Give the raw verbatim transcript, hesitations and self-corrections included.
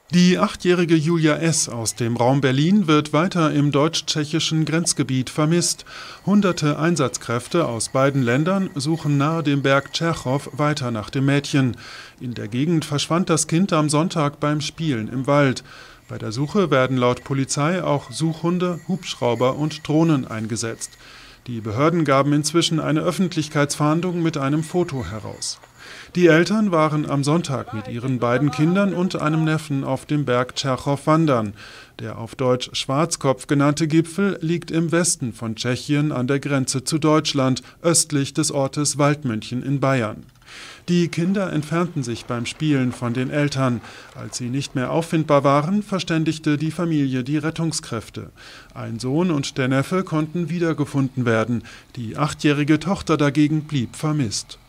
Die achtjährige Julia S. aus dem Raum Berlin wird weiter im deutsch-tschechischen Grenzgebiet vermisst. Hunderte Einsatzkräfte aus beiden Ländern suchen nahe dem Berg Tscherchow weiter nach dem Mädchen. In der Gegend verschwand das Kind am Sonntag beim Spielen im Wald. Bei der Suche werden laut Polizei auch Suchhunde, Hubschrauber und Drohnen eingesetzt. Die Behörden gaben inzwischen eine Öffentlichkeitsfahndung mit einem Foto heraus. Die Eltern waren am Sonntag mit ihren beiden Kindern und einem Neffen auf dem Berg Tscherchow wandern. Der auf Deutsch Schwarzkopf genannte Gipfel liegt im Westen von Tschechien an der Grenze zu Deutschland, östlich des Ortes Waldmünchen in Bayern. Die Kinder entfernten sich beim Spielen von den Eltern. Als sie nicht mehr auffindbar waren, verständigte die Familie die Rettungskräfte. Ein Sohn und der Neffe konnten wiedergefunden werden. Die achtjährige Tochter dagegen blieb vermisst.